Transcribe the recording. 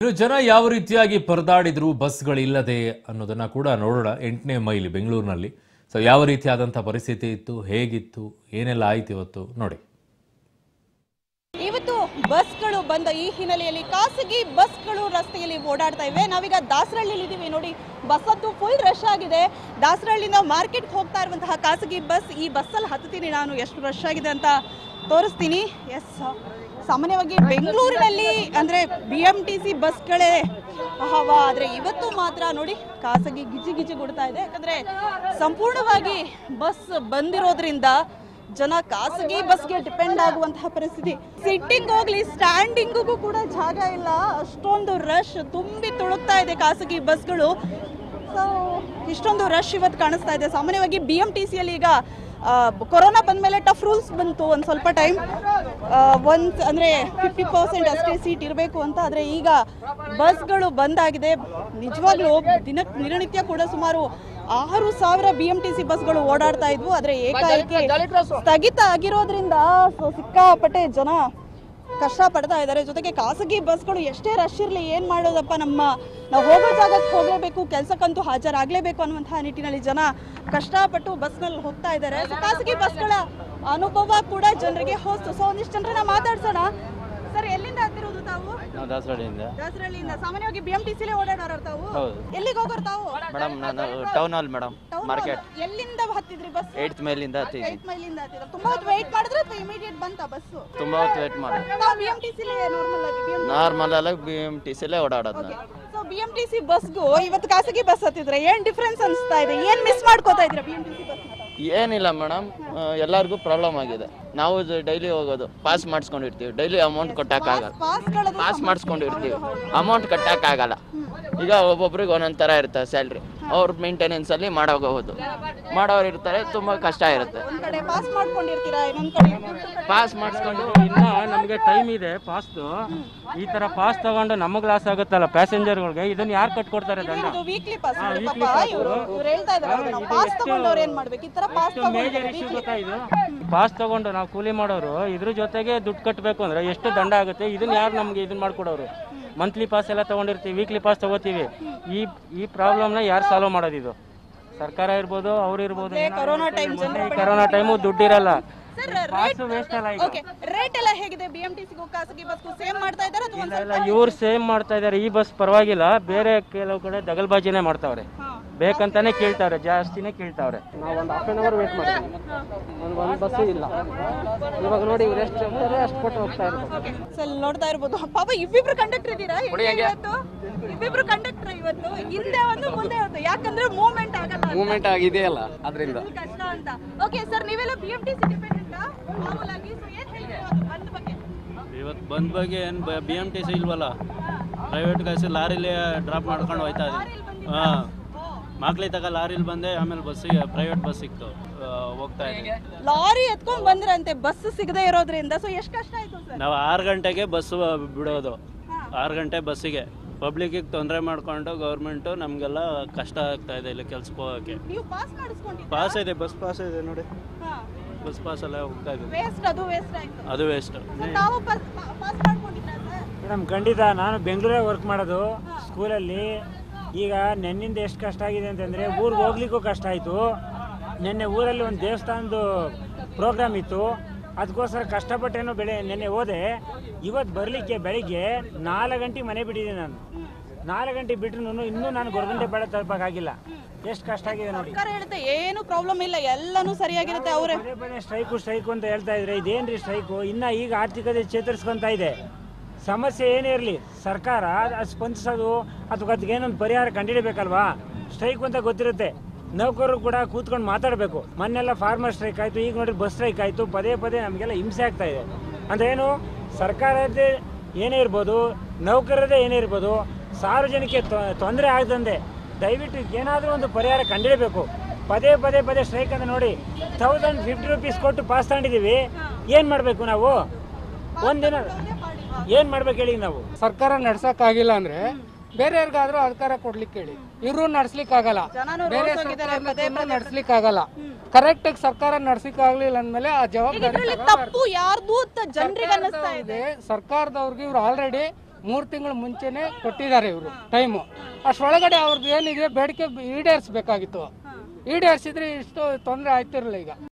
ಇನ್ನು ಜನ ಯಾವ ರೀತಿಯಾಗಿ ಪರದಾಡಿದ್ರು ಬಸ್ಗಳಿಲ್ಲದೆ ಅನ್ನೋದನ್ನ ಕೂಡ ನೋಡೋಣ. 8ನೇ ಮೈಲಿ ಬೆಂಗಳೂರಿನಲ್ಲಿ ಸೊ ಯಾವ ರೀತಿಯಾದಂಥ ಪರಿಸ್ಥಿತಿ ಇತ್ತು, ಹೇಗಿತ್ತು, ಏನೆಲ್ಲ ಆಯ್ತು ಇವತ್ತು ನೋಡಿ. ಇವತ್ತು ಬಸ್ಗಳು ಬಂದ ಈ ಹಿನ್ನೆಲೆಯಲ್ಲಿ ಖಾಸಗಿ ಬಸ್ಗಳು ರಸ್ತೆಯಲ್ಲಿ ಓಡಾಡ್ತಾ ಇವೆ. ನಾವೀಗ ದಾಸರಹಳ್ಳಿಯಲ್ಲಿ ಇದ್ದೀವಿ ನೋಡಿ. ಬಸ್ ಅಂತೂ ಫುಲ್ ರಶ್ ಆಗಿದೆ. ದಾಸರಹಳ್ಳಿಯಿಂದ ಮಾರ್ಕೆಟ್ಗೆ ಹೋಗ್ತಾ ಇರುವಂತಹ ಖಾಸಗಿ ಬಸ್, ಈ ಬಸ್ಸಲ್ಲಿ ಹತ್ತೀನಿ ನಾನು, ಎಷ್ಟು ರಶ್ ಆಗಿದೆ ಅಂತ ತೋರಿಸ್ತೀನಿ. ಎಸ್, ಸಾಮಾನ್ಯವಾಗಿ ಬೆಂಗಳೂರಿನಲ್ಲಿ ಅಂದರೆ BMTC ಬಸ್ಗಳೇ ಹವಾ, ಆದರೆ ಇವತ್ತು ಮಾತ್ರ ನೋಡಿ ಖಾಸಗಿ ಗಿಜಿ ಕೊಡ್ತಾ ಇದೆ. ಯಾಕಂದರೆ ಸಂಪೂರ್ಣವಾಗಿ ಬಸ್ ಬಂದಿರೋದ್ರಿಂದ ಜನ ಖಾಸಗಿ ಬಸ್ಗೆ ಡಿಪೆಂಡ್ ಆಗುವಂತಹ ಪರಿಸ್ಥಿತಿ. ಸಿಟ್ಟಿಂಗ್ ಹೋಗ್ಲಿ, ಸ್ಟ್ಯಾಂಡಿಂಗಿಗೂ ಕೂಡ ಜಾಗ ಇಲ್ಲ, ಅಷ್ಟೊಂದು ರಶ್ ತುಂಬಿ ತುಳುಕ್ತಾ ಇದೆ ಖಾಸಗಿ ಬಸ್ಗಳು. ಸೊ ಇಷ್ಟೊಂದು ರಶ್ ಇವತ್ತು ಕಾಣಿಸ್ತಾ ಇದೆ. ಸಾಮಾನ್ಯವಾಗಿ BMTCಯಲ್ಲಿ ಈಗ ಕೊರೋನಾ ಬಂದಮೇಲೆ ಟಫ್ ರೂಲ್ಸ್ ಬಂತು ಒಂದು ಸ್ವಲ್ಪ ಟೈಮ್, ಅಂದರೆ 50% ಅಷ್ಟೇ ಸೀಟ್ ಇರಬೇಕು ಅಂತ. ಆದರೆ ಈಗ ಬಸ್ಗಳು ಬಂದಾಗಿದೆ. ನಿಜವಾಗ್ಲೂ ದಿನನಿತ್ಯ ಕೂಡ ಸುಮಾರು 6,000 BMTC ಬಸ್ಗಳು ಓಡಾಡ್ತಾ ಇದ್ವು. ಆದರೆ ಏಕಾಏಕಿ ಸ್ಥಗಿತ ಆಗಿರೋದ್ರಿಂದ ಸಿಕ್ಕಾಪಟ್ಟೆ ಜನ ಕಷ್ಟ ಪಡ್ತಾ ಇದ್ದಾರೆ. ಜೊತೆಗೆ ಖಾಸಗಿ ಬಸ್ಗಳು ಎಷ್ಟೇ ರಶ್ ಇರಲಿ, ಏನು ಮಾಡೋದಪ್ಪ, ನಾವು ಹೋಗೋ ಜಾಗಕ್ಕೆ ಹೋಗಲೇಬೇಕು, ಕೆಲಸಕ್ಕಂತೂ ಹಾಜರಾಗಲೇಬೇಕು ಅನ್ನುವಂತಹ ನಿಟ್ಟಿನಲ್ಲಿ ಜನ ಕಷ್ಟಪಟ್ಟು ಬಸ್ನಲ್ಲಿ ಹೋಗ್ತಾ ಇದ್ದಾರೆ. ಖಾಸಗಿ ಬಸ್ಗಳ ಅನುಭವ ಕೂಡ ಜನರಿಗೆ ಹೋಸ್ತು. ಸೊ ಒಂದಿಷ್ಟು ಜನರನ್ನ ಮಾತಾಡ್ಸೋಣ. ಸರ್, ಎಲ್ಲಿಂದ ಹತ್ತಿರೋದು ತಾವು? ನಾವು ದಾಸರಹಳ್ಳಿಯಿಂದ. ದಾಸರಹಳ್ಳಿಯಿಂದ. ಸಾಮಾನ್ಯವಾಗಿ BMTCಲೇ ಓಡಾಡೋರು ತಾವು? ಎಲ್ಲಿಗೆ ಹೋಗೋರು ತಾವು? ಮೇಡಮ್ ನಾನು ಟೌನ್ ಹಾಲ್ ಮೇಡಮ್, ಮಾರ್ಕೆಟ್. ಎಲ್ಲಿಂದ ಹತ್ತಿದ್ರಿ ಬಸ್? 8th ಮೈಲಿಂದ ಹತ್ತಿದ್ವಿ. 8th ಮೈಲಿಂದ ಹತ್ತಿದ್ರು. ತುಂಬಾ ಹೊತ್ತು ವೇಟ್ ಮಾಡಿದ್ರೆ ಅಥವಾ ಇಮಿಡಿಯೇಟ್ ಬಂತಾ ಬಸ್? ತುಂಬಾ ಹೊತ್ತು ವೇಟ್ ಮಾಡಿ. ನಾವು BMTCಲೇ ನಾರ್ಮಲ್ ಆಗಿ BMTCಲೇ ಓಡಾಡೋದು ನಾವು. ಸೊ BMTC ಬಸ್ಗೂ ಇವತ್ತು ಖಾಸಗಿ ಬಸ್ ಹತ್ತಿದ್ರೆ ಏನ್ ಡಿಫರೆನ್ಸ್ ಅನಿಸ್ತಾ ಇದೆ? ಏನ್ ಮಿಸ್ ಮಾಡ್ಕೋತಾ ಇದ್ದೀರಾ BMTC ಬಸ್? ಏನಿಲ್ಲ ಮೇಡಮ್, ಎಲ್ಲರಿಗೂ ಪ್ರಾಬ್ಲಮ್ ಆಗಿದೆ. ನಾವು ಡೈಲಿ ಹೋಗೋದು, ಪಾಸ್ ಮಾಡಿಸ್ಕೊಂಡಿರ್ತೀವಿ, ಡೈಲಿ ಅಮೌಂಟ್ ಕಟ್ಟಕ್ಕಾಗಲ್ಲ. ಪಾಸ್ ಮಾಡಿಸ್ಕೊಂಡಿರ್ತೀವಿ, ಅಮೌಂಟ್ ಕಟ್ಟಕ್ಕಾಗಲ್ಲ. ಈಗ ಒಬ್ಬೊಬ್ರಿಗೆ ಒಂದೊಂದು ಥರ ಇರ್ತದೆ ಸ್ಯಾಲ್ರಿ, ಅವ್ರ ಮೇಂಟೆನೆನ್ಸ್ ಅಲ್ಲಿ ಮಾಡೋದು ಮಾಡೋರು ಇರ್ತಾರೆ, ತುಂಬಾ ಕಷ್ಟ ಇರುತ್ತೆ. ಪಾಸ್ ಮಾಡಿಸ್ಕೊಂಡು ಇನ್ನ ನಮಗೆ ಟೈಮ್ ಇದೆ ಪಾಸ್ದು. ಈ ತರ ಪಾಸ್ ತಗೊಂಡು ನಮಗೆ ಲಾಸ್ ಆಗುತ್ತಲ್ಲ ಪ್ಯಾಸೆಂಜರ್ಗಳಿಗೆ, ಇದನ್ನ ಯಾರು ಕಟ್ಕೊಡ್ತಾರೆ ದಂಡ? ಮೇಜರ್ ಇಶ್ಯೂ ಗೊತ್ತಾ ಇದು? ಪಾಸ್ ತಗೊಂಡು ನಾವು ಕೂಲಿ ಮಾಡೋರು ಇದ್ರ ಜೊತೆಗೆ ದುಡ್ಡು ಕಟ್ಟಬೇಕು ಅಂದ್ರೆ ಎಷ್ಟು ದಂಡ ಆಗುತ್ತೆ? ಇದನ್ನ ಯಾರು ನಮ್ಗೆ ಇದನ್ನ ಮಾಡ್ಕೊಡೋರು? ಮಂತ್ಲಿ ಪಾಸ್ ಎಲ್ಲ ತಗೊಂಡಿರ್ತೀವಿ, ವೀಕ್ಲಿ ಪಾಸ್ ತಗೋತೀವಿ. ಈ ಪ್ರಾಬ್ಲಮ್ನ ಯಾರು ಸಾಲ್ವ್ ಮಾಡೋದು? ಇದು ಸರ್ಕಾರ ಇರ್ಬೋದು, ಅವ್ರು ಇರ್ಬೋದು. ಕೊರೋನಾ ಟೈಮು ದುಡ್ಡು ಇರಲ್ಲ, ಇವ್ರು ಸೇಮ್ ಮಾಡ್ತಾ ಇದಾರೆ. ಈ ಬಸ್ ಪರವಾಗಿಲ್ಲ, ಬೇರೆ ಕೆಲವು ಕಡೆ ದಗಲ್ಬಾಜಿನೇ ಮಾಡ್ತಾವ್ರೆ, ಬೇಕಂತಾನೆ ಕೇಳ್ತಾವ್ರೆ, ಜಾಸ್ತಿನೇ ಕೇಳ್ತಾವ್ರೆ. ನಾವು ಒಂದು ಹಾಫ್ ಆನ್ ಅವರ್ ವೇಟ್ ಮಾಡಿದ್ವಿ, ಒಂದು ಬಸ್ ಇಲ್ಲ. ಇವಾಗ ನೋಡಿ ಇವ್ರು ಎಷ್ಟು ಅಷ್ಟು ಕೊಟ್ಟು ಹೋಗ್ತಾ ಇರ್ಬೋದು. ನೋಡ್ತಾ ಇರ್ಬೋದು. ಪಾಪ ಇಬ್ಬಿಬ್ರು ಕಂಡಕ್ಟರ್ ಇದ್ದೀರಾ? ಇಬ್ಬಿಬ್ರು ಕಂಡಕ್ಟರ್ ಇವತ್ತು ಹಿಂದೆ ಒಂದು ಮುಂದೆ ಒಂದು, ಯಾಕಂದ್ರೆ ಮೂವ್ಮೆಂಟ್ ಆಗಲ್ಲ, ಮೂವ್ಮೆಂಟ್ ಆಗಿದೆಯಲ್ಲ ಅದರಿಂದ ಕಷ್ಟ ಅಂತ. ಓಕೆ ಸರ್, ನೀವೆಲ್ಲ BMTC ಡಿಪೆಂಡೆಂಟಾ? ಮಾಮೂಲಾಗಿ ಏನು ಹೇಳ್ತೀರಾ ಬಂದ್ ಬಗ್ಗೆ? ಇವತ್ತು ಬಂದ್ ಬಗ್ಗೆ ಏನು BMTC ಇಲ್ವಲ್ಲ, ಪ್ರೈವೇಟ್ ಗಾಡಿ ಲಾರಿಲಿ ಡ್ರಾಪ್ ಮಾಡ್ಕೊಂಡು ಹೋಯ್ತಾ ಇದೆ. ಹಾಂ, ಮಕ್ಳಿ ತಗ ಲಾರಿಲಿ ಬಂದೆ, ಆಮೇಲೆ ಬಸ್ಸಿಗೆ ಪ್ರೈವೇಟ್ ಬಸ್ ಸಿಕ್ತು, ಹೋಗ್ತಾ ಇದೆ. ಲಾರಿ ಎತ್ಕೊಂಡ್ ಬಂದ್ರಂತೆ ಬಸ್ ಸಿಗದೆ ಇರೋದ್ರಿಂದ. ಸೊ ಎಷ್ಟು ಕಷ್ಟ ಆಯ್ತು ಸರ್? ನಾವು 6 ಗಂಟೆಗೆ ಬಸ್ ಬಿಡೋದು, 6 ಗಂಟೆ ಬಸ್ಸಿಗೆ. ಪಬ್ಲಿಕ್ಗೆ ತೊಂದರೆ ಮಾಡ್ಕೊಂಡು ಗೌರ್ಮೆಂಟು ನಮಗೆಲ್ಲ ಕಷ್ಟ ಆಗ್ತಾ ಇದೆ ಇಲ್ಲಿ ಕೆಲ್ಸಕ್ಕೆ ಹೋಗೋಕ್ಕೆ. ಪಾಸ್ ಇದೆ, ಬಸ್ ಪಾಸ್ ಇದೆ ನೋಡಿ, ಬಸ್ ಪಾಸ್ ಎಲ್ಲ ಹೋಗ್ತಾ ಇದೆ. ಅದು ವೇಸ್ಟ್. ಮೇಡಮ್ ಖಂಡಿತ. ನಾನು ಬೆಂಗಳೂರೇ ವರ್ಕ್ ಮಾಡೋದು ಸ್ಕೂಲಲ್ಲಿ. ಈಗ ನೆನ್ನಿಂದ ಎಷ್ಟು ಕಷ್ಟ ಆಗಿದೆ ಅಂತಂದರೆ, ಊರಿಗೆ ಹೋಗ್ಲಿಕ್ಕೂ ಕಷ್ಟ ಆಯಿತು. ನೆನ್ನೆ ಊರಲ್ಲಿ ಒಂದು ದೇವಸ್ಥಾನದ ಪ್ರೋಗ್ರಾಮ್ ಇತ್ತು, ಅದಕ್ಕೋಸ್ಕರ ಕಷ್ಟಪಟ್ಟೇನೋ ನೆನ್ನೆ ಹೋದೆ. ಇವತ್ತು ಬರಲಿಕ್ಕೆ ಬೆಳಿಗ್ಗೆ 4 ಗಂಟೆಗೆ ಮನೆ ಬಿಟ್ಟಿದ್ದೀನಿ ನಾನು. 4 ಗಂಟೆಗೆ ಬಿಟ್ಟರು ಇನ್ನೂ ನಾನು ಗೊರಗುಂಟೆ ಬೇಡ ತಲುಪಕ್ಕಾಗಿಲ್ಲ. ಎಷ್ಟು ಕಷ್ಟ ಆಗಿದೆ ನೋಡಿ. ಏನು ಪ್ರಾಬ್ಲಮ್ ಇಲ್ಲ, ಎಲ್ಲಾನು ಸರಿಯಾಗಿರುತ್ತೆ. ಅವರೇ ಪದೇ ಸ್ಟ್ರೈಕು ಅಂತ ಹೇಳ್ತಾ ಇದ್ರೆ, ಇದೇನ್ರಿ ಸ್ಟ್ರೈಕು? ಇನ್ನು ಈಗ ಆರ್ಥಿಕತೆ ಚೇತರಿಸ್ಕೊಂತ ಇದೆ. ಸಮಸ್ಯೆ ಏನೇ ಇರಲಿ ಸರ್ಕಾರ ಅದು ಸ್ಪಂದಿಸೋದು ಅಥವಾ ಅದಕ್ಕೇನೊಂದು ಪರಿಹಾರ ಕಂಡುಹಿಡಬೇಕಲ್ವಾ? ಸ್ಟ್ರೈಕ್ ಅಂತ ಗೊತ್ತಿರುತ್ತೆ, ನೌಕರರು ಕೂಡ ಕೂತ್ಕೊಂಡು ಮಾತಾಡಬೇಕು. ಮೊನ್ನೆಲ್ಲ ಫಾರ್ಮರ್ ಸ್ಟ್ರೈಕ್ ಆಯಿತು, ಈಗ ನೋಡಿ ಬಸ್ ಸ್ಟ್ರೈಕ್ ಆಯಿತು. ಪದೇ ನಮಗೆಲ್ಲ ಹಿಂಸೆ ಆಗ್ತಾ ಇದೆ. ಅಂದ್ರೇನು, ಸರ್ಕಾರದ್ದೇ ಏನೇ ಇರ್ಬೋದು, ನೌಕರರದೇ ಏನೇ ಇರ್ಬೋದು, ಸಾರ್ವಜನಿಕ ತೊಂದರೆ ಆಗದಂತೆ ದಯವಿಟ್ಟು ಏನಾದರೂ ಒಂದು ಪರಿಹಾರ ಕಂಡುಹಿಡಬೇಕು. ಪದೇ ಸ್ಟ್ರೈಕ್ ಅಂತ ನೋಡಿ 1050 ರೂಪೀಸ್ ಕೊಟ್ಟು ಪಾಸ್ ತಗೊಂಡಿದ್ದೀವಿ. ಏನು ಮಾಡಬೇಕು ನಾವು? ಒಂದಿನ ಏನು ಮಾಡ್ಬೇಕು ಹೇಳಿ? ನಾವು ಸರ್ಕಾರ ನಡ್ಸಕ್ಕಾಗಿಲ್ಲ ಅಂದ್ರೆ ಬೇರೆಯವ್ರಿಗಾದ್ರೂ ಅಧಿಕಾರ ಕೊಡ್ಲಿಕ್ಕೆ ಹೇಳಿ. ಇವ್ರು ನಡ್ಸ್ಲಿಕ್ಕಾಗಲ್ಲ, ಬೇರೆ ಸರ್ಕಾರ ನಡ್ಸ್ಲಿಕ್ಕಾಗಲ್ಲ. ಕರೆಕ್ಟ್ ಆಗಿ ಸರ್ಕಾರ ನಡ್ಸಕ್ಕಾಗ್ಲಿಲ್ಲ ಅಂದ್ಮೇಲೆ ಆ ಜವಾಬ್ದಾರಿ ತಪ್ಪು ಯಾರ್ದು ಅಂತ ಜನರಿಗೆ ಅನ್ನಿಸ್ತಾ ಇದೆ. ಸರ್ಕಾರದವ್ರಿಗೆ ಇವ್ರು ಆಲ್ರೆಡಿ 3 ತಿಂಗಳು ಮುಂಚೆನೆ ಕೊಟ್ಟಿದ್ದಾರೆ ಇವರು ಟೈಮು. ಅಷ್ಟೊಳಗಡೆ ಅವ್ರದ್ದು ಏನಿದೆ ಬೇಡಿಕೆ ಈಡೇರಿಸಬೇಕಾಗಿತ್ತು. ಈಡೇರಿಸಿದ್ರೆ ಇಷ್ಟು ತೊಂದರೆ ಆಯ್ತಿರಲಿಲ್ಲ. ಈಗ